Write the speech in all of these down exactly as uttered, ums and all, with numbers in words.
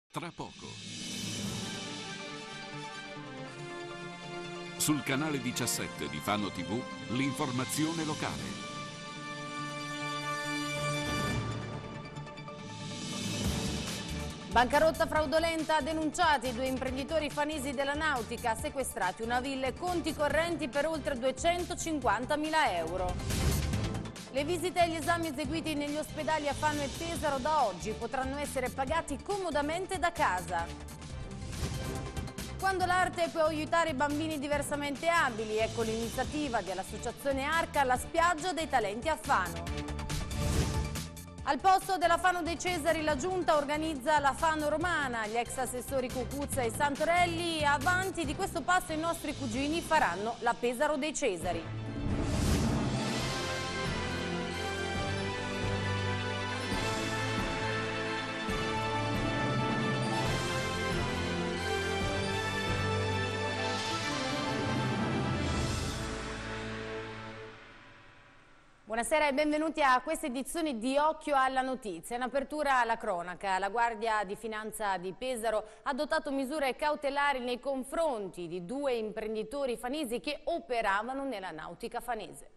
Tra poco. Sul canale diciassette di Fano tivù, l'informazione locale. Bancarotta fraudolenta, denunciati due imprenditori fanesi della nautica, sequestrati una villa e conti correnti per oltre duecentocinquantamila euro. Le visite e gli esami eseguiti negli ospedali a Fano e Pesaro da oggi potranno essere pagati comodamente da casa. Quando l'arte può aiutare i bambini diversamente abili, ecco l'iniziativa dell'associazione Arca alla spiaggia dei talenti a Fano. Al posto della Fano dei Cesari la Giunta organizza la Fano Romana. Gli ex assessori Cucuzza e Santorelli, avanti di questo passo i nostri cugini faranno la Pesaro dei Cesari. Buonasera e benvenuti a questa edizione di Occhio alla Notizia. In apertura alla cronaca, la Guardia di Finanza di Pesaro ha adottato misure cautelari nei confronti di due imprenditori fanesi che operavano nella nautica fanese.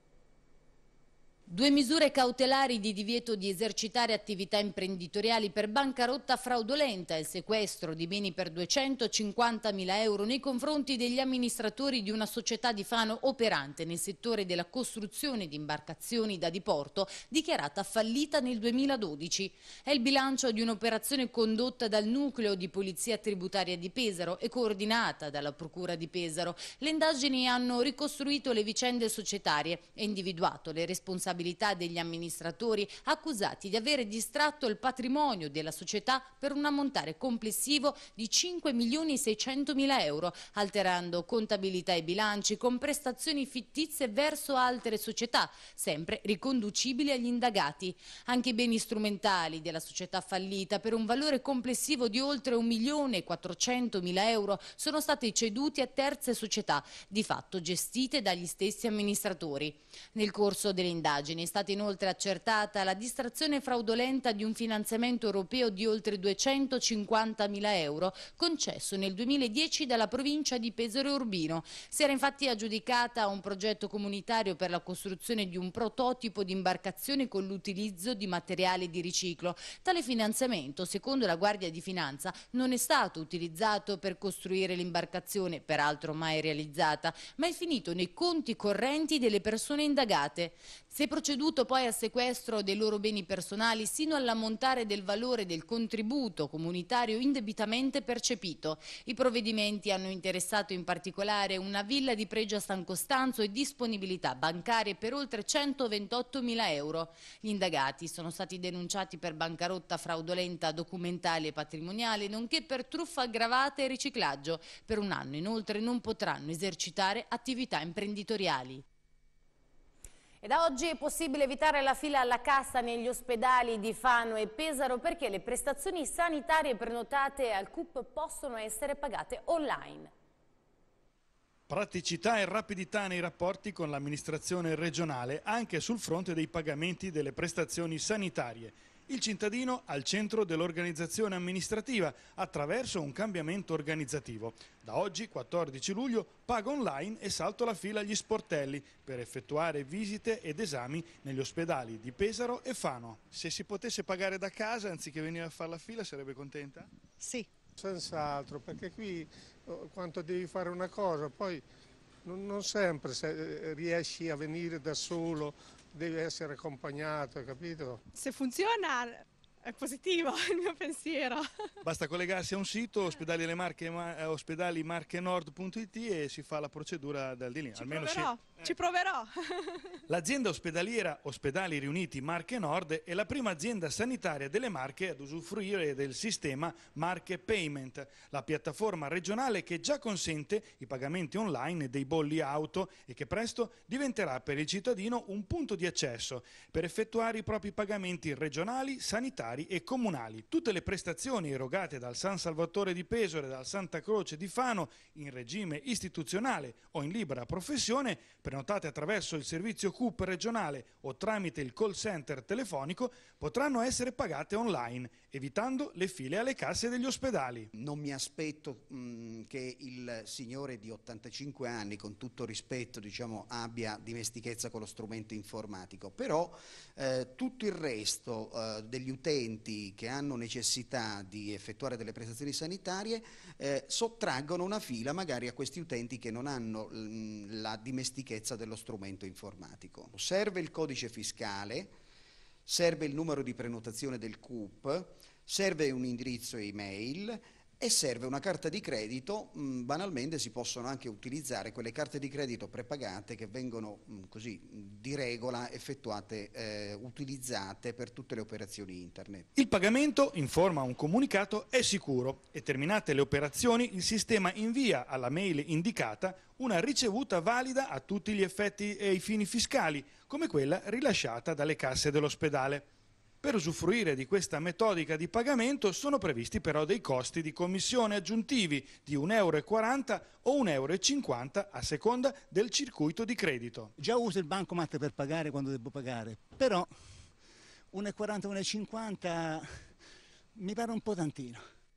Due misure cautelari di divieto di esercitare attività imprenditoriali per bancarotta fraudolenta e il sequestro di beni per duecentocinquantamila euro nei confronti degli amministratori di una società di Fano operante nel settore della costruzione di imbarcazioni da diporto, dichiarata fallita nel duemiladodici. È il bilancio di un'operazione condotta dal nucleo di polizia tributaria di Pesaro e coordinata dalla Procura di Pesaro. Le indagini hanno ricostruito le vicende societarie e individuato le responsabilità degli amministratori accusati di avere distratto il patrimonio della società per un ammontare complessivo di cinque milioni seicentomila euro, alterando contabilità e bilanci con prestazioni fittizie verso altre società, sempre riconducibili agli indagati. Anche i beni strumentali della società fallita, per un valore complessivo di oltre un milione quattrocentomila euro, sono stati ceduti a terze società, di fatto gestite dagli stessi amministratori. Nel corso delle indagini è stata inoltre accertata la distrazione fraudolenta di un finanziamento europeo di oltre duecentocinquantamila euro concesso nel duemiladieci dalla provincia di Pesaro e Urbino. Si era infatti aggiudicata un progetto comunitario per la costruzione di un prototipo di imbarcazione con l'utilizzo di materiali di riciclo. Tale finanziamento, secondo la Guardia di Finanza, non è stato utilizzato per costruire l'imbarcazione, peraltro mai realizzata, ma è finito nei conti correnti delle persone indagate. Si è proceduto poi al sequestro dei loro beni personali sino all'ammontare del valore del contributo comunitario indebitamente percepito. I provvedimenti hanno interessato in particolare una villa di pregio a San Costanzo e disponibilità bancarie per oltre centoventottomila euro. Gli indagati sono stati denunciati per bancarotta fraudolenta documentale e patrimoniale, nonché per truffa aggravata e riciclaggio. Per un anno inoltre non potranno esercitare attività imprenditoriali. E da oggi è possibile evitare la fila alla cassa negli ospedali di Fano e Pesaro perché le prestazioni sanitarie prenotate al C U P possono essere pagate online. Praticità e rapidità nei rapporti con l'amministrazione regionale anche sul fronte dei pagamenti delle prestazioni sanitarie. Il cittadino al centro dell'organizzazione amministrativa attraverso un cambiamento organizzativo. Da oggi, quattordici luglio, pago online e salto la fila agli sportelli per effettuare visite ed esami negli ospedali di Pesaro e Fano. Se si potesse pagare da casa anziché venire a fare la fila, sarebbe contenta? Sì. Senz'altro, perché qui quanto devi fare una cosa, poi non, non sempre se riesci a venire da solo, devi essere accompagnato, capito? Se funziona è positivo il mio pensiero. Basta collegarsi a un sito ospedali marche nord punto it e si fa la procedura dal di lì. Ci Almeno proverò, si... ci proverò. L'azienda ospedaliera Ospedali Riuniti Marche Nord è la prima azienda sanitaria delle Marche ad usufruire del sistema Marche Payment, la piattaforma regionale che già consente i pagamenti online dei bolli auto e che presto diventerà per il cittadino un punto di accesso per effettuare i propri pagamenti regionali, sanitari sanitari e comunali. Tutte le prestazioni erogate dal San Salvatore di Pesaro e dal Santa Croce di Fano in regime istituzionale o in libera professione, prenotate attraverso il servizio C U P regionale o tramite il call center telefonico, potranno essere pagate online, evitando le file alle casse degli ospedali. Non mi aspetto mh, che il signore di ottantacinque anni, con tutto rispetto, diciamo, abbia dimestichezza con lo strumento informatico, però eh, tutto il resto eh, degli utenti che hanno necessità di effettuare delle prestazioni sanitarie eh, sottraggono una fila magari a questi utenti che non hanno mh, la dimestichezza dello strumento informatico. Serve il codice fiscale, serve il numero di prenotazione del C U P, serve un indirizzo email e serve una carta di credito. Mh, banalmente si possono anche utilizzare quelle carte di credito prepagate che vengono mh, così di regola effettuate, eh, utilizzate per tutte le operazioni internet. Il pagamento, informa un comunicato, è sicuro e terminate le operazioni il sistema invia alla mail indicata una ricevuta valida a tutti gli effetti e ai fini fiscali, come quella rilasciata dalle casse dell'ospedale. Per usufruire di questa metodica di pagamento sono previsti però dei costi di commissione aggiuntivi di un euro e quaranta o un euro e cinquanta a seconda del circuito di credito. Già uso il bancomat per pagare quando devo pagare, però uno e quaranta, uno e cinquanta mi pare un po' tantino.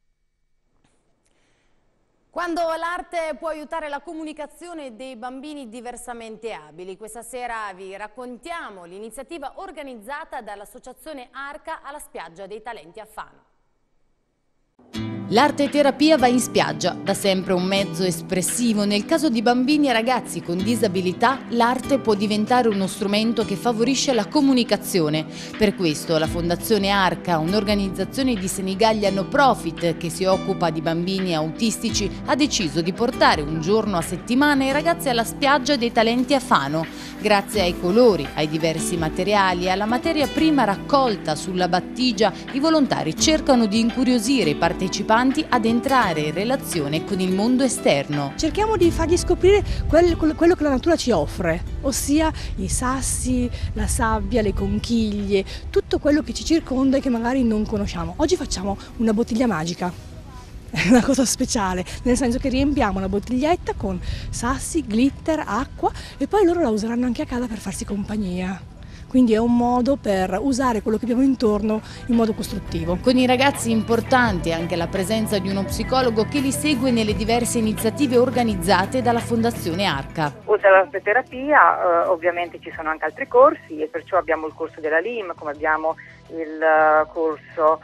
Quando l'arte può aiutare la comunicazione dei bambini diversamente abili, questa sera vi raccontiamo l'iniziativa organizzata dall'Associazione Arca alla Spiaggia dei Talenti a Fano. L'arte terapia va in spiaggia, da sempre un mezzo espressivo. Nel caso di bambini e ragazzi con disabilità, l'arte può diventare uno strumento che favorisce la comunicazione. Per questo la Fondazione Arca, un'organizzazione di Senigallia no profit che si occupa di bambini autistici, ha deciso di portare un giorno a settimana i ragazzi alla Spiaggia dei Talenti a Fano. Grazie ai colori, ai diversi materiali e alla materia prima raccolta sulla battigia, i volontari cercano di incuriosire i partecipanti ad entrare in relazione con il mondo esterno. Cerchiamo di fargli scoprire quel, quello che la natura ci offre, ossia i sassi, la sabbia, le conchiglie, tutto quello che ci circonda e che magari non conosciamo. Oggi facciamo una bottiglia magica, è una cosa speciale, nel senso che riempiamo la bottiglietta con sassi, glitter, acqua e poi loro la useranno anche a casa per farsi compagnia. Quindi è un modo per usare quello che abbiamo intorno in modo costruttivo. Con i ragazzi importante anche la presenza di uno psicologo che li segue nelle diverse iniziative organizzate dalla Fondazione Arca. Oltre all'arte terapia eh, ovviamente ci sono anche altri corsi e perciò abbiamo il corso della L I M, come abbiamo il uh, corso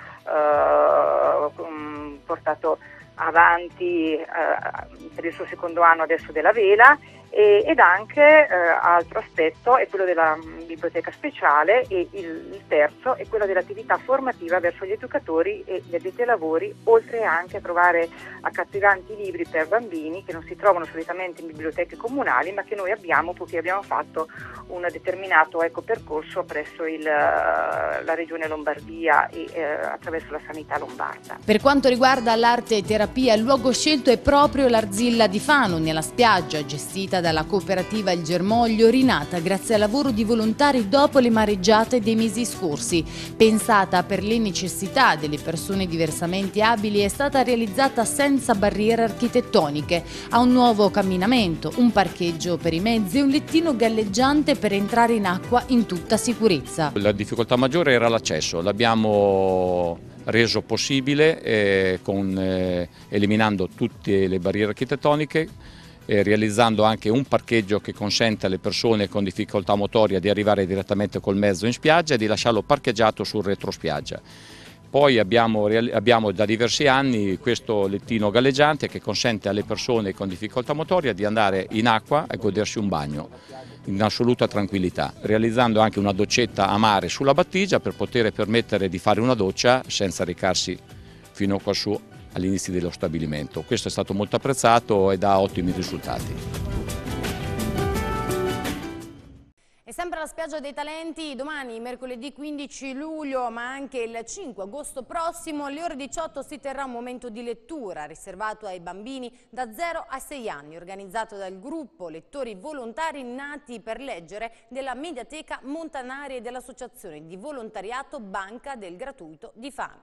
uh, portato avanti uh, per il suo secondo anno adesso della Vela. E, ed anche eh, altro aspetto è quello della mh, biblioteca speciale e il, il terzo è quello dell'attività formativa verso gli educatori e gli addetti ai lavori, oltre anche a trovare accattivanti libri per bambini che non si trovano solitamente in biblioteche comunali ma che noi abbiamo poiché abbiamo fatto un determinato ecco, percorso presso il, la regione Lombardia e eh, attraverso la sanità lombarda. Per quanto riguarda l'arte terapia, il luogo scelto è proprio l'Arzilla di Fano, nella spiaggia gestita dalla cooperativa Il Germoglio, rinata grazie al lavoro di volontari dopo le mareggiate dei mesi scorsi. Pensata per le necessità delle persone diversamente abili, è stata realizzata senza barriere architettoniche. Ha un nuovo camminamento, un parcheggio per i mezzi e un lettino galleggiante per entrare in acqua in tutta sicurezza. La difficoltà maggiore era l'accesso, l'abbiamo reso possibile eh, con, eh, eliminando tutte le barriere architettoniche, Eh, realizzando anche un parcheggio che consente alle persone con difficoltà motoria di arrivare direttamente col mezzo in spiaggia e di lasciarlo parcheggiato sul retrospiaggia. Poi abbiamo, abbiamo da diversi anni questo lettino galleggiante che consente alle persone con difficoltà motoria di andare in acqua e godersi un bagno in assoluta tranquillità, realizzando anche una doccetta a mare sulla battigia per poter permettere di fare una doccia senza recarsi fino a quassù all'inizio dello stabilimento. Questo è stato molto apprezzato e dà ottimi risultati. E sempre Sempre alla Spiaggia dei Talenti, domani, mercoledì quindici luglio, ma anche il cinque agosto prossimo, alle ore diciotto si terrà un momento di lettura riservato ai bambini da zero a sei anni, organizzato dal gruppo Lettori Volontari Nati per Leggere della Mediateca Montanari e dell'Associazione di Volontariato Banca del Gratuito di Fano.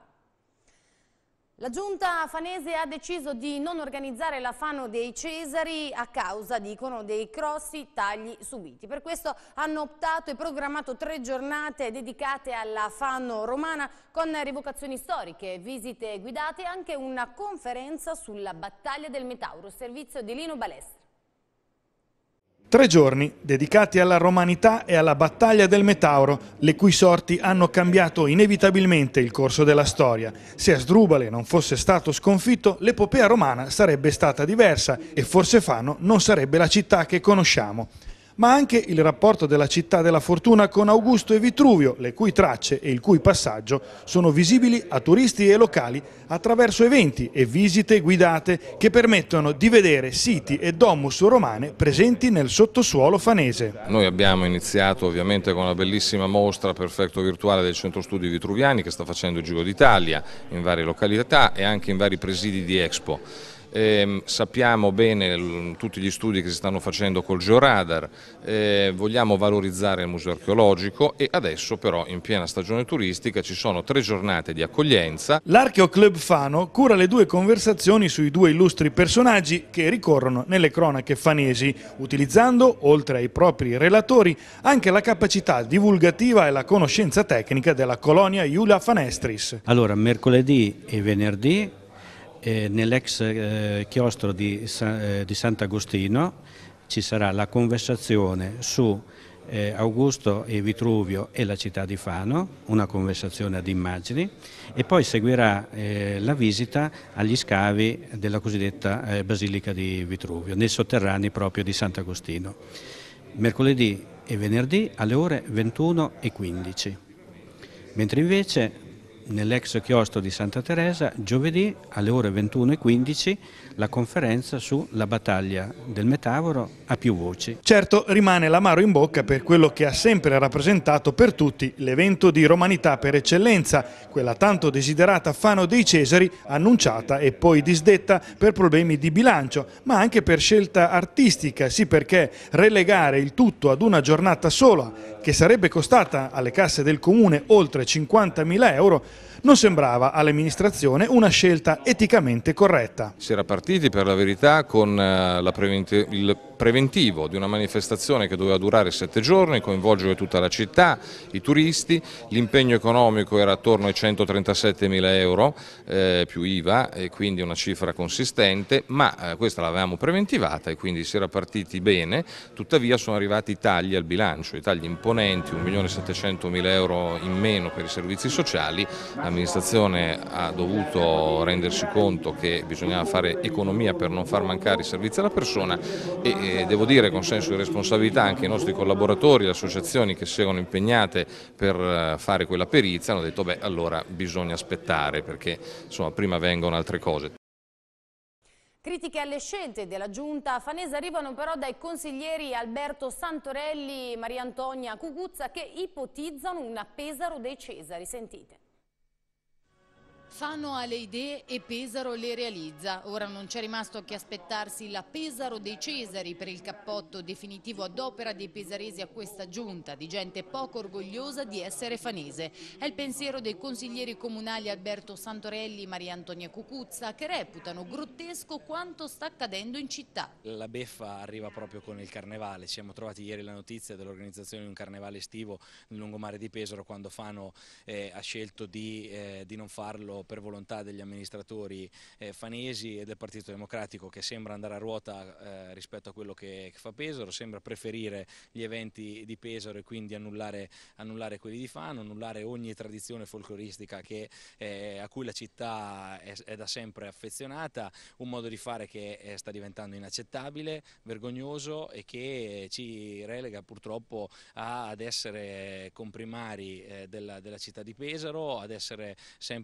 La giunta fanese ha deciso di non organizzare la Fano dei Cesari a causa, dicono, dei grossi tagli subiti. Per questo hanno optato e programmato tre giornate dedicate alla Fano romana con rievocazioni storiche, visite guidate e anche una conferenza sulla battaglia del Metauro, servizio di Lino Balestra. Tre giorni dedicati alla romanità e alla battaglia del Metauro, le cui sorti hanno cambiato inevitabilmente il corso della storia. Se Asdrubale non fosse stato sconfitto, l'epopea romana sarebbe stata diversa e forse Fano non sarebbe la città che conosciamo. Ma anche il rapporto della città della fortuna con Augusto e Vitruvio, le cui tracce e il cui passaggio sono visibili a turisti e locali attraverso eventi e visite guidate che permettono di vedere siti e domus romane presenti nel sottosuolo fanese. Noi abbiamo iniziato ovviamente con una bellissima mostra Perfetto Virtuale del Centro Studi Vitruviani che sta facendo il Giro d'Italia in varie località e anche in vari presidi di Expo. Eh, sappiamo bene l, tutti gli studi che si stanno facendo col georadar, eh, vogliamo valorizzare il museo archeologico e adesso però in piena stagione turistica ci sono tre giornate di accoglienza. L'Archeo Club Fano cura le due conversazioni sui due illustri personaggi che ricorrono nelle cronache fanesi, utilizzando, oltre ai propri relatori, anche la capacità divulgativa e la conoscenza tecnica della colonia Iulia Fanestris. Allora, mercoledì e venerdì Eh, nell'ex eh, chiostro di, eh, di Sant'Agostino ci sarà la conversazione su eh, Augusto e Vitruvio e la città di Fano, una conversazione ad immagini, e poi seguirà eh, la visita agli scavi della cosiddetta eh, Basilica di Vitruvio, nei sotterranei proprio di Sant'Agostino. Mercoledì e venerdì alle ore ventuno e quindici, mentre invece nell'ex chiostro di Santa Teresa, giovedì alle ore ventuno e quindici, la conferenza sulla battaglia del Metauro a più voci. Certo, rimane l'amaro in bocca per quello che ha sempre rappresentato per tutti l'evento di romanità per eccellenza, quella tanto desiderata Fano dei Cesari, annunciata e poi disdetta per problemi di bilancio, ma anche per scelta artistica, sì, perché relegare il tutto ad una giornata sola, che sarebbe costata alle casse del comune oltre cinquantamila euro, non sembrava all'amministrazione una scelta eticamente corretta. Si era partiti per la verità con la preventi- il preventivo di una manifestazione che doveva durare sette giorni, coinvolgere tutta la città, i turisti, l'impegno economico era attorno ai centotrentasettemila euro eh, più I V A e quindi una cifra consistente, ma eh, questa l'avevamo preventivata e quindi si era partiti bene, tuttavia sono arrivati i tagli al bilancio, i tagli imponenti, un milione settecentomila euro in meno per i servizi sociali. L'amministrazione ha dovuto rendersi conto che bisognava fare economia per non far mancare i servizi alla persona e E devo dire con senso di responsabilità anche i nostri collaboratori, le associazioni che si erano impegnate per fare quella perizia hanno detto beh allora bisogna aspettare perché insomma prima vengono altre cose. Critiche alle scelte della giunta fanese arrivano però dai consiglieri Alberto Santorelli e Maria Antonia Cucuzza che ipotizzano una Pesaro dei Cesari. Sentite. Fano ha le idee e Pesaro le realizza. Ora non c'è rimasto che aspettarsi la Pesaro dei Cesari per il cappotto definitivo ad opera dei pesaresi a questa giunta, di gente poco orgogliosa di essere fanese. È il pensiero dei consiglieri comunali Alberto Santorelli e Maria Antonia Cucuzza che reputano grottesco quanto sta accadendo in città. La beffa arriva proprio con il carnevale. Ci siamo trovati ieri la notizia dell'organizzazione di un carnevale estivo nel lungomare di Pesaro quando Fano eh, ha scelto di, eh, di non farlo per volontà degli amministratori eh, fanesi e del Partito Democratico che sembra andare a ruota eh, rispetto a quello che, che fa Pesaro, sembra preferire gli eventi di Pesaro e quindi annullare, annullare quelli di Fano, annullare ogni tradizione folcloristica che, eh, a cui la città è, è da sempre affezionata, un modo di fare che eh, sta diventando inaccettabile, vergognoso e che ci relega purtroppo a, ad essere comprimari eh, della, della città di Pesaro, ad essere sempre in un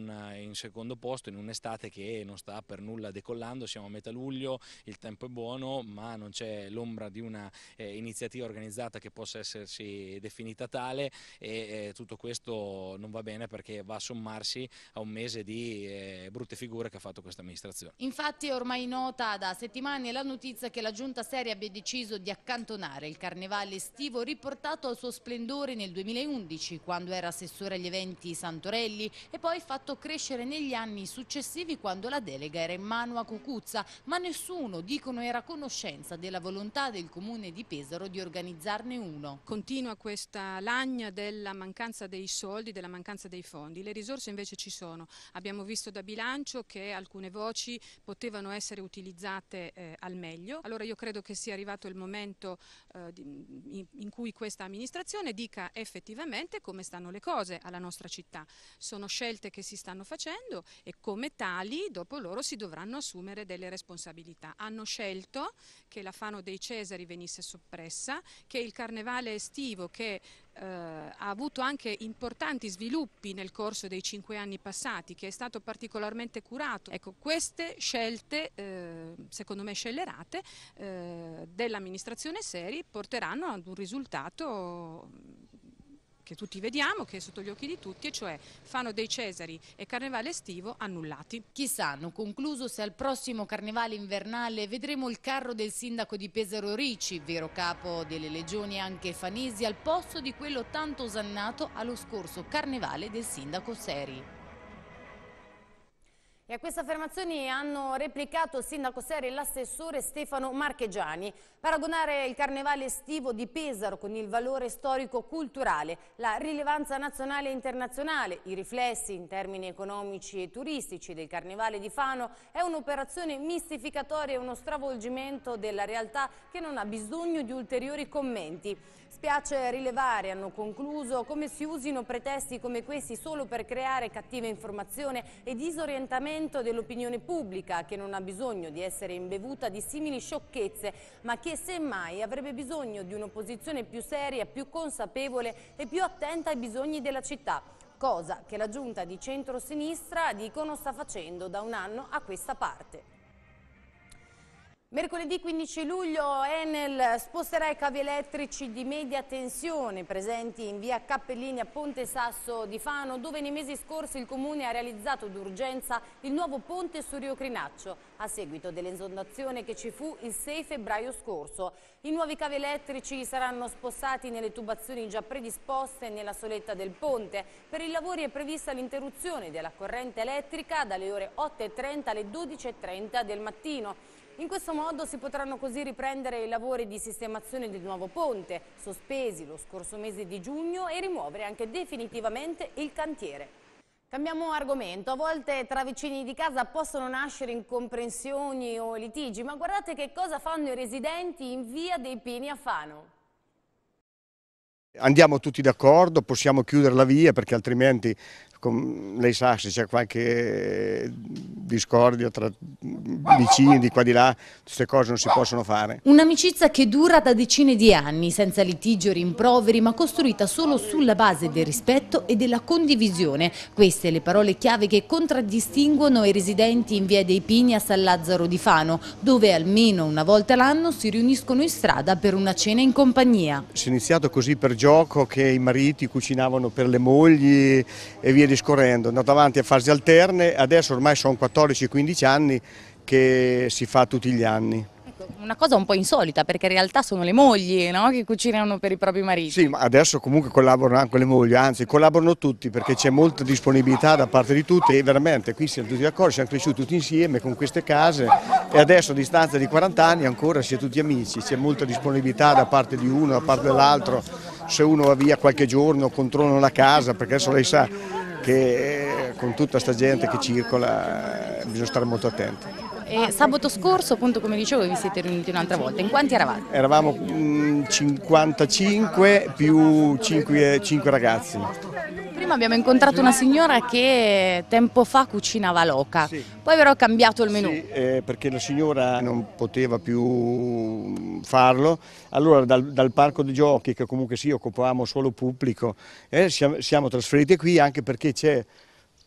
un, in secondo posto in un'estate che non sta per nulla decollando. Siamo a metà luglio, il tempo è buono, ma non c'è l'ombra di una eh, iniziativa organizzata che possa essersi definita tale, e eh, tutto questo non va bene perché va a sommarsi a un mese di eh, brutte figure che ha fatto questa amministrazione. Infatti è ormai nota da settimane la notizia che la Giunta Seri abbia deciso di accantonare il carnevale estivo riportato al suo splendore nel duemilaundici, quando era assessore agli eventi Santorelli, e poi fatto crescere negli anni successivi quando la delega era in mano a Cucuzza, ma nessuno, dicono, era a conoscenza della volontà del comune di Pesaro di organizzarne uno. Continua questa lagna della mancanza dei soldi, della mancanza dei fondi. Le risorse invece ci sono. Abbiamo visto da bilancio che alcune voci potevano essere utilizzate eh, al meglio. Allora io credo che sia arrivato il momento eh, in, in cui questa amministrazione dica effettivamente come stanno le cose alla nostra città. Sono scelte che si stanno facendo e come tali dopo loro si dovranno assumere delle responsabilità. Hanno scelto che la Fano dei Cesari venisse soppressa, che il carnevale estivo, che eh, ha avuto anche importanti sviluppi nel corso dei cinque anni passati, che è stato particolarmente curato. Ecco, queste scelte, eh, secondo me scellerate, eh, dell'amministrazione Seri porteranno ad un risultato che tutti vediamo, che è sotto gli occhi di tutti, e cioè Fano dei Cesari e Carnevale estivo annullati. Chissà, hanno concluso, se al prossimo carnevale invernale vedremo il carro del sindaco di Pesaro Ricci, vero capo delle legioni anche Fanesi, al posto di quello tanto osannato allo scorso carnevale del sindaco Seri. E a queste affermazioni hanno replicato il sindaco Seri e l'assessore Stefano Marchegiani. Paragonare il carnevale estivo di Pesaro con il valore storico-culturale, la rilevanza nazionale e internazionale, i riflessi in termini economici e turistici del carnevale di Fano è un'operazione mistificatoria e uno stravolgimento della realtà che non ha bisogno di ulteriori commenti. Spiace rilevare, hanno concluso, come si usino pretesti come questi solo per creare cattiva informazione e disorientamento dell'opinione pubblica, che non ha bisogno di essere imbevuta di simili sciocchezze, ma che semmai avrebbe bisogno di un'opposizione più seria, più consapevole e più attenta ai bisogni della città, cosa che la giunta di centro-sinistra, dicono, sta facendo da un anno a questa parte. Mercoledì quindici luglio Enel sposterà i cavi elettrici di media tensione presenti in via Cappellini a Ponte Sasso di Fano, dove nei mesi scorsi il comune ha realizzato d'urgenza il nuovo ponte su Rio Crinaccio, a seguito dell'esondazione che ci fu il sei febbraio scorso. I nuovi cavi elettrici saranno spostati nelle tubazioni già predisposte nella soletta del ponte. Per i lavori è prevista l'interruzione della corrente elettrica dalle ore otto e trenta alle dodici e trenta del mattino. In questo modo si potranno così riprendere i lavori di sistemazione del nuovo ponte, sospesi lo scorso mese di giugno, e rimuovere anche definitivamente il cantiere. Cambiamo argomento. A volte tra vicini di casa possono nascere incomprensioni o litigi, ma guardate che cosa fanno i residenti in via dei Pini a Fano. Andiamo tutti d'accordo, possiamo chiudere la via perché altrimenti, come lei sa, se c'è qualche discordia tra vicini di qua di là, queste cose non si possono fare. Un'amicizia che dura da decine di anni, senza litigi o rimproveri, ma costruita solo sulla base del rispetto e della condivisione. Queste le parole chiave che contraddistinguono i residenti in via dei Pini a San Lazzaro di Fano, dove almeno una volta l'anno si riuniscono in strada per una cena in compagnia. Si è iniziato così per gioco, che i mariti cucinavano per le mogli e via discorrendo, è andato avanti a fasi alterne, adesso ormai sono quattordici quindici anni che si fa tutti gli anni. Ecco, una cosa un po' insolita, perché in realtà sono le mogli, no? Che cucinano per i propri mariti. Sì, ma adesso comunque collaborano anche le mogli, anzi collaborano tutti, perché c'è molta disponibilità da parte di tutti e veramente qui siamo tutti d'accordo, siamo cresciuti tutti insieme con queste case e adesso a distanza di quaranta anni ancora si è tutti amici, c'è molta disponibilità da parte di uno, da parte dell'altro, se uno va via qualche giorno controllano la casa, perché adesso lei sa che con tutta sta gente che circola bisogna stare molto attenti. E sabato scorso, appunto, come dicevo, vi siete riuniti un'altra volta. In quanti eravate? Eravamo mh, cinquantacinque più cinque ragazzi. Prima abbiamo incontrato una signora che tempo fa cucinava l'oca, sì. Poi però ha cambiato il menù. Sì, eh, perché la signora non poteva più farlo, allora dal, dal parco dei giochi, che comunque sì, occupavamo solo pubblico, eh, siamo, siamo trasferiti qui anche perché c'è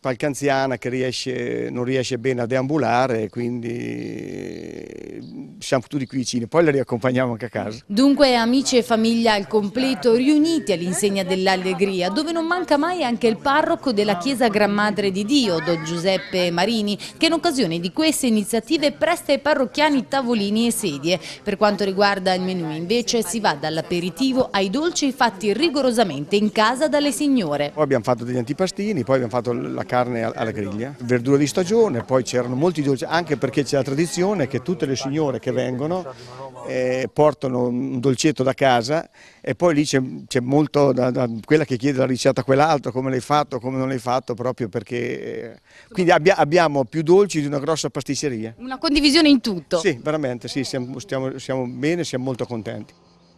qualche anziana che riesce, non riesce bene a deambulare, quindi siamo tutti qui vicini, poi la riaccompagniamo anche a casa. Dunque amici e famiglia al completo riuniti all'insegna dell'allegria, dove non manca mai anche il parroco della Chiesa Gran Madre di Dio, Don Giuseppe Marini, che in occasione di queste iniziative presta ai parrocchiani tavolini e sedie. Per quanto riguarda il menù invece si va dall'aperitivo ai dolci fatti rigorosamente in casa dalle signore. Poi abbiamo fatto degli antipastini, poi abbiamo fatto la carne alla griglia, verdura di stagione, poi c'erano molti dolci, anche perché c'è la tradizione che tutte le signore che vengono eh, portano un dolcetto da casa e poi lì c'è molto da, da quella che chiede la ricetta a quell'altro, come l'hai fatto, come non l'hai fatto, proprio perché eh, quindi abbia, abbiamo più dolci di una grossa pasticceria. Una condivisione in tutto. Sì, veramente, sì, siamo, stiamo, siamo bene, siamo molto contenti.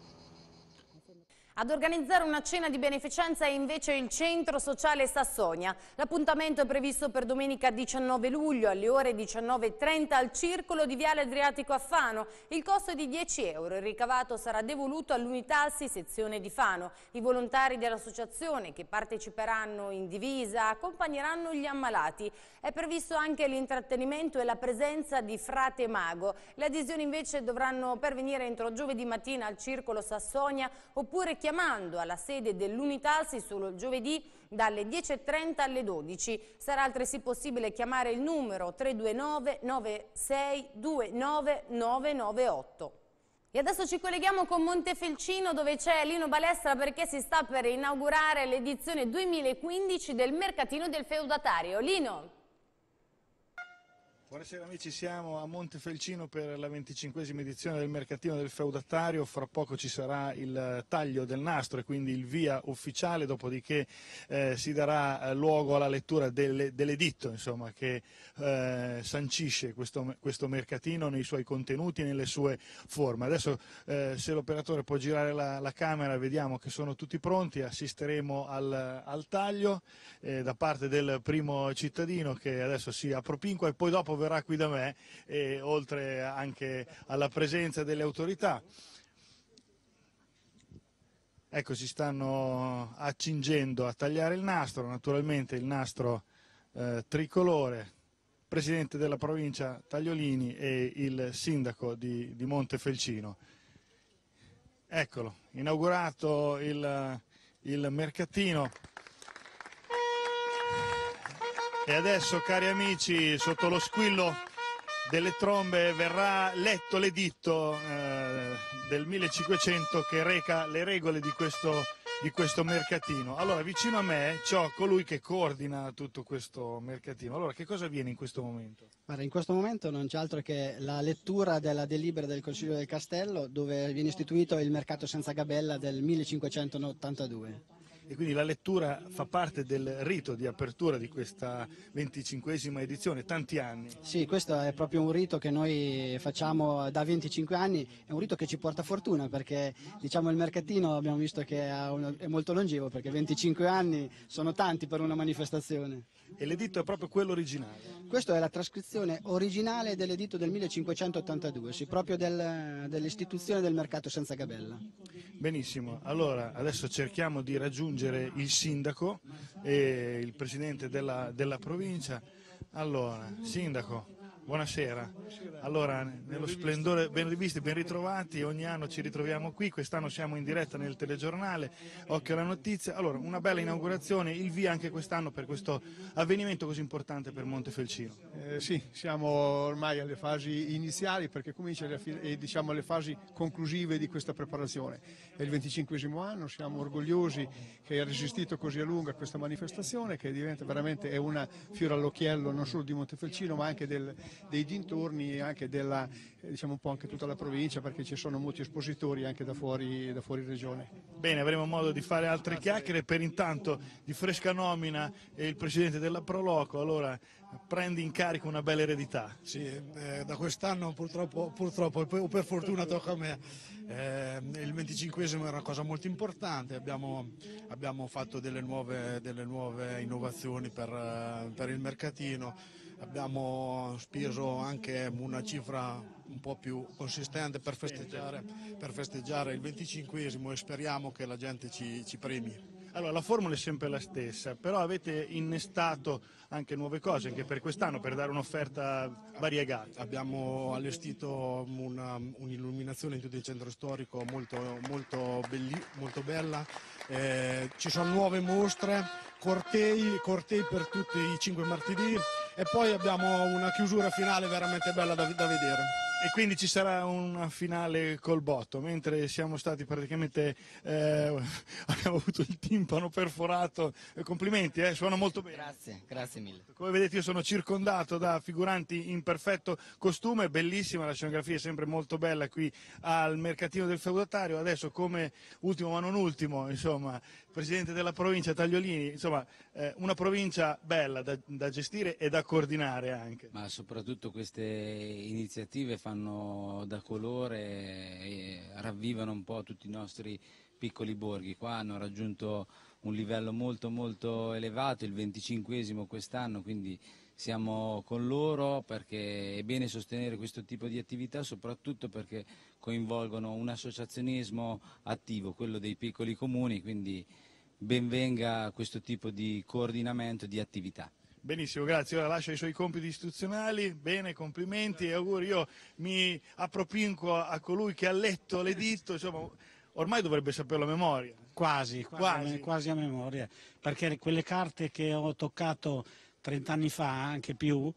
Ad organizzare una cena di beneficenza è invece il Centro Sociale Sassonia. L'appuntamento è previsto per domenica diciannove luglio alle ore diciannove e trenta al Circolo di Viale Adriatico a Fano. Il costo è di dieci euro, il ricavato sarà devoluto all'Unitalsi sezione di Fano. I volontari dell'associazione che parteciperanno in divisa accompagneranno gli ammalati. È previsto anche l'intrattenimento e la presenza di frate mago. Le adesioni invece dovranno pervenire entro giovedì mattina al Circolo Sassonia oppure chiamando alla sede dell'Unitalsi solo il giovedì dalle dieci e trenta alle dodici. Sarà altresì possibile chiamare il numero tre due nove nove sei due nove nove nove otto. E adesso ci colleghiamo con Montefelcino dove c'è Lino Balestra perché si sta per inaugurare l'edizione duemilaquindici del Mercatino del Feudatario. Lino! Buonasera amici, siamo a Montefelcino per la venticinquesima edizione del Mercatino del Feudatario. Fra poco ci sarà il taglio del nastro e quindi il via ufficiale, dopodiché eh, si darà luogo alla lettura del, dell'editto insomma, che eh, sancisce questo, questo mercatino nei suoi contenuti e nelle sue forme. Adesso eh, se l'operatore può girare la, la camera vediamo che sono tutti pronti, assisteremo al, al taglio eh, da parte del primo cittadino che adesso si appropinqua e poi dopo verrà qui da me, e oltre anche alla presenza delle autorità. Ecco, si stanno accingendo a tagliare il nastro, naturalmente il nastro eh, tricolore, presidente della provincia Tagliolini e il sindaco di, di Montefelcino. Eccolo, inaugurato il, il mercatino. E adesso, cari amici, sotto lo squillo delle trombe verrà letto l'editto eh, del millecinquecento che reca le regole di questo, di questo mercatino. Allora, vicino a me c'ho colui che coordina tutto questo mercatino. Allora, che cosa avviene in questo momento? Guarda, in questo momento non c'è altro che la lettura della delibera del Consiglio del Castello, dove viene istituito il mercato senza gabella del millecinquecentottantadue. E quindi la lettura fa parte del rito di apertura di questa venticinquesima edizione, tanti anni. Sì, questo è proprio un rito che noi facciamo da venticinque anni, è un rito che ci porta fortuna perché diciamo il mercatino abbiamo visto che è molto longevo perché venticinque anni sono tanti per una manifestazione. E l'editto è proprio quello originale? Questo è la trascrizione originale dell'editto del millecinquecentottantadue, sì, proprio del, dell'istituzione del mercato senza gabella. Benissimo, allora adesso cerchiamo di raggiungere il sindaco e il presidente della, della provincia. Allora, sindaco, buonasera. Allora, nello splendore, ben rivisti, ben ritrovati, ogni anno ci ritroviamo qui, quest'anno siamo in diretta nel telegiornale, occhio alla notizia. Allora, una bella inaugurazione, il via anche quest'anno per questo avvenimento così importante per Montefelcino. Eh, sì, siamo ormai alle fasi iniziali perché cominciano le, diciamo, le fasi conclusive di questa preparazione. È il venticinquesimo anno, siamo orgogliosi che è resistito così a lungo a questa manifestazione che diventa veramente è una fiore all'occhiello non solo di Montefelcino ma anche del, dei dintorni e anche della, diciamo un po' anche tutta la provincia perché ci sono molti espositori anche da fuori, da fuori regione. Bene, avremo modo di fare altre chiacchiere, per intanto di fresca nomina è il presidente della Proloco, allora prendi in carico una bella eredità. Sì, eh, da quest'anno purtroppo, purtroppo o per fortuna tocca a me. Eh, il venticinquesimo è una cosa molto importante, abbiamo, abbiamo fatto delle nuove, delle nuove innovazioni per, per il mercatino, abbiamo speso anche una cifra un po' più consistente per festeggiare, per festeggiare il venticinquesimo e speriamo che la gente ci, ci premi. Allora, la formula è sempre la stessa, però avete innestato anche nuove cose, anche per quest'anno, per dare un'offerta variegata. Abbiamo allestito una, un'illuminazione in tutto il centro storico molto, molto, belli, molto bella, eh, ci sono nuove mostre, cortei, cortei per tutti i cinque martedì e poi abbiamo una chiusura finale veramente bella da, da vedere. E quindi ci sarà una finale col botto, mentre siamo stati praticamente, eh, abbiamo avuto il timpano perforato, complimenti, eh, suona molto bene. Grazie, grazie mille. Come vedete io sono circondato da figuranti in perfetto costume, bellissima, la scenografia è sempre molto bella qui al Mercatino del Feudatario. Adesso, come ultimo ma non ultimo, insomma, Presidente della provincia Tagliolini, insomma, eh, una provincia bella da, da gestire e da coordinare anche. Ma soprattutto queste iniziative fanno da colore e ravvivano un po' tutti i nostri piccoli borghi. Qua hanno raggiunto un livello molto molto elevato, il venticinquesimo quest'anno, quindi siamo con loro perché è bene sostenere questo tipo di attività, soprattutto perché coinvolgono un associazionismo attivo, quello dei piccoli comuni, quindi ben venga questo tipo di coordinamento di attività. Benissimo, grazie. Ora lascia i suoi compiti istituzionali, bene, complimenti e auguri. Io mi appropinquo a colui che ha letto l'editto, insomma, ormai dovrebbe saperlo a memoria. Quasi, quasi, quasi. A, quasi a memoria, perché quelle carte che ho toccato trent'anni fa, anche più,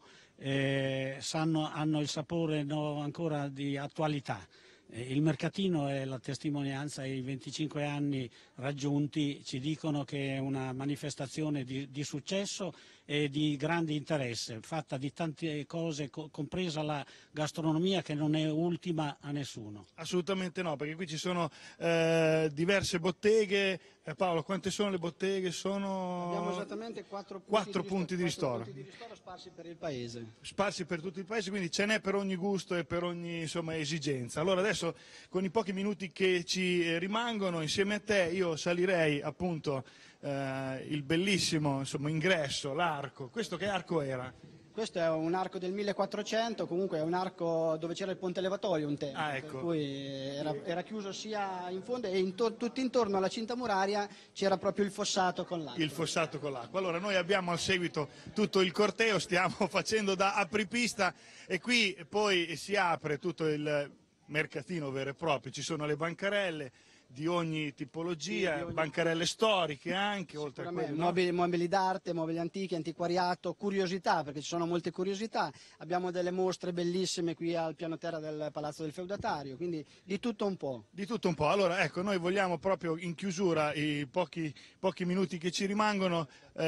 eh, sanno, hanno il sapore no, ancora di attualità. Il mercatino è la testimonianza e i venticinque anni raggiunti ci dicono che è una manifestazione di, di successo e di grande interesse, fatta di tante cose, co- compresa la gastronomia che non è ultima a nessuno. Assolutamente no, perché qui ci sono eh, diverse botteghe. Eh, Paolo, quante sono le botteghe? Sono Abbiamo esattamente quattro punti, quattro di, punti di ristoro. punti di ristoro sparsi per il paese. Sparsi per tutto il paese, quindi ce n'è per ogni gusto e per ogni insomma, esigenza. Allora adesso, con i pochi minuti che ci eh, rimangono, insieme a te io salirei appunto eh, il bellissimo insomma, ingresso, l'arco. Questo che arco era? Questo è un arco del millequattrocento, comunque è un arco dove c'era il ponte levatoio un tempo, ah, ecco. Per cui era, era chiuso sia in fondo e in to- tutto intorno alla cinta muraria c'era proprio il fossato con l'acqua. Il fossato con l'acqua. Allora noi abbiamo al seguito tutto il corteo, stiamo facendo da apripista e qui poi si apre tutto il mercatino vero e proprio, ci sono le bancarelle di ogni tipologia, sì, di ogni... bancarelle storiche anche, oltre a quelle, no? mobili, mobili d'arte, mobili antichi, antiquariato, curiosità, perché ci sono molte curiosità, abbiamo delle mostre bellissime qui al piano terra del Palazzo del Feudatario, quindi di tutto un po'. Di tutto un po', allora ecco, noi vogliamo proprio in chiusura, i pochi, pochi minuti che ci rimangono,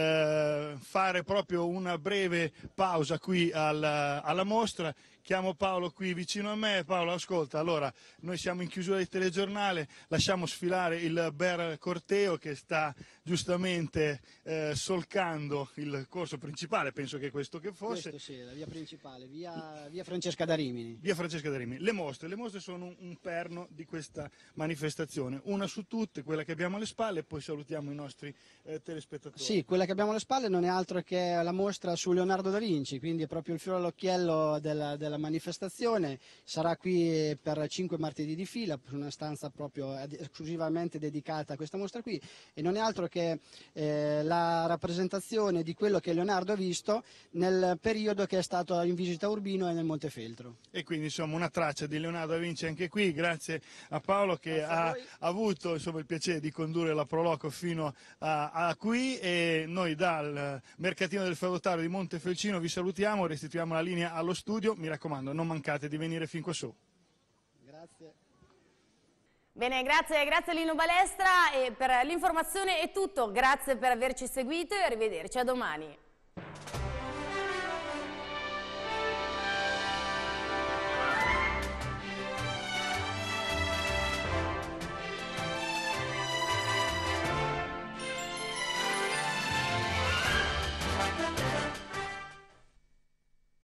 eh, fare proprio una breve pausa qui alla, alla mostra. Chiamo Paolo qui vicino a me. Paolo, ascolta, allora noi siamo in chiusura di telegiornale, lasciamo sfilare il bel corteo che sta giustamente eh, solcando il corso principale, penso che questo che fosse. Questo sì, la via principale, via, via Francesca da Rimini. Via Francesca da Rimini. Le mostre, le mostre sono un, un perno di questa manifestazione, una su tutte, quella che abbiamo alle spalle, e poi salutiamo i nostri eh, telespettatori. Sì, quella che abbiamo alle spalle non è altro che la mostra su Leonardo da Vinci, quindi è proprio il fiore all'occhiello della, della manifestazione. Sarà qui per cinque martedì di fila, una stanza proprio esclusivamente dedicata a questa mostra qui, e non è altro che eh, la rappresentazione di quello che Leonardo ha visto nel periodo che è stato in visita a Urbino e nel Montefeltro. E quindi insomma una traccia di Leonardo da Vinci anche qui, grazie a Paolo che ha avuto insomma, il piacere di condurre la Proloco fino a, a qui, e noi dal Mercatino del Feudatario di Montefelcino vi salutiamo, restituiamo la linea allo studio, mi raccomando non mancate di venire fin qua su. Grazie. Bene, grazie, grazie a Lino Balestra, e per l'informazione è tutto, grazie per averci seguito e arrivederci, a domani.